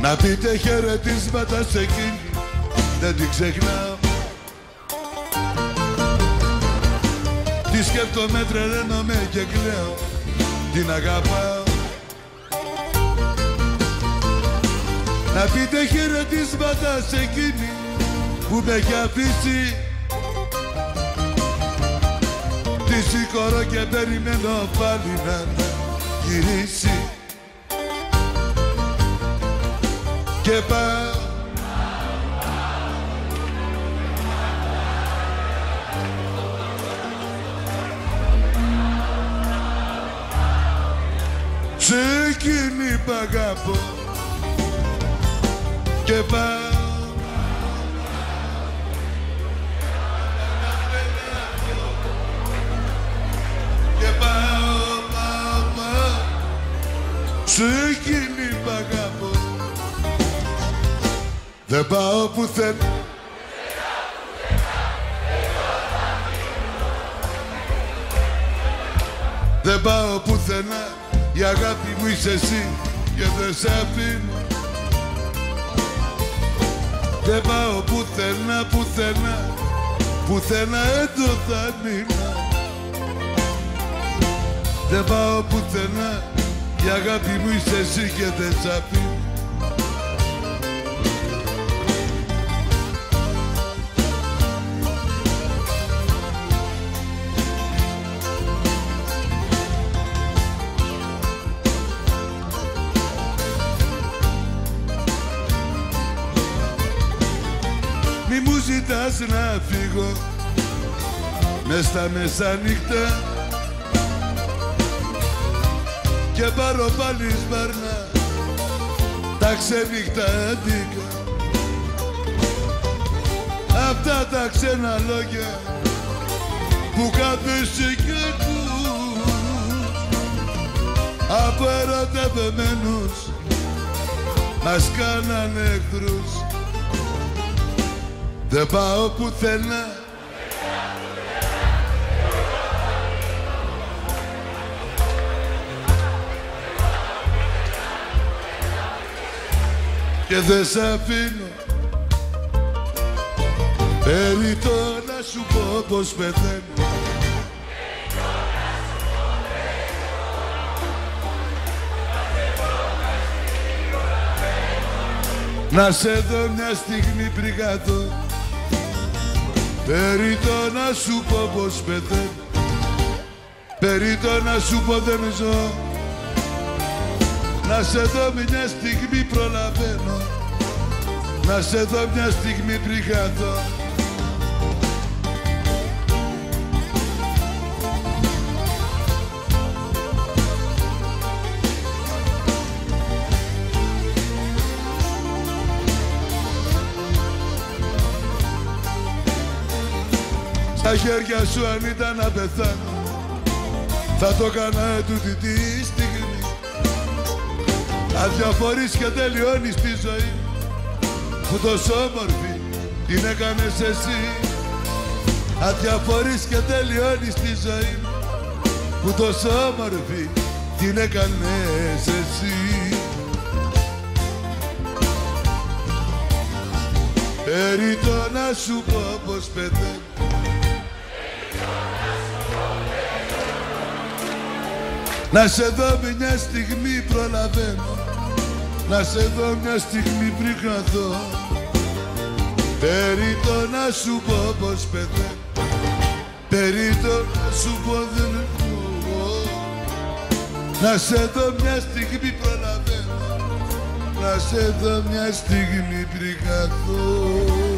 Να πείτε χαιρετίσματα σε εκείνη, δεν την ξεχνάω. Τη σκέφτομαι, τρελαίνομαι και κλαίω, την αγαπάω. Να πείτε χαιρετίσματα σε εκείνη που με έχει αφήσει. Τη σηκωρώ και περιμένω πάλι να γυρίσει. Και πάω σε εκείνη που αγαπώ. Και πάω σε εκείνη που αγαπώ. Δεν πάω πουθενά. Δεν πάω πουθενά, η αγάπη μου είσαι εσύ και δεν σ' αφήνω. Δεν πάω πουθενά, πουθενά, πουθενά έντο θα μείνω. Δεν πάω πουθενά, η αγάπη μου είσαι εσύ και δεν σ' αφήνω. Μη μου ζητάς να φύγω μες στα μεσάνυχτα και πάρω πάλι σπάρνα τα ξενυχτάτικα. Αυτά τα ξένα λόγια που κάθεσαι κι ακούς από ερωτευμένους μας κάνανε εχθρούς. Δεν πάω πουθενά. Και δεν σ' αφήνω. Περιττό να σου πω πως πεθαίνω. Να σε δω μια στιγμή πριν κάτω. Περιττό να σου πω πως πεθαίνω. Περιττό να σου πω δεν ζω. Να σε δω μια στιγμή προλαβαίνω. Να σε δω μια στιγμή πριν χαθώ. Στα χέρια σου αν ήταν να πεθάνω, θα το έκανα τούτη τη στιγμή. Αδιαφορείς και τελειώνεις τη ζωή που τόσο όμορφη την έκανες εσύ. Αδιαφορείς και τελειώνεις τη ζωή που τόσο όμορφη την έκανες εσύ. Περιττό να σου πω πως πεθαίνω. Να σε δω μια στιγμή προλαβαίνω. Να σε δω μια στιγμή πριν χαθώ. Περιττό να σου πω πως πεθαίνω. Περιττό να σου πω δεν μπορώ. Να σε δω μια στιγμή προλαβαίνω. Να σε δω μια στιγμή πριν χαθώ.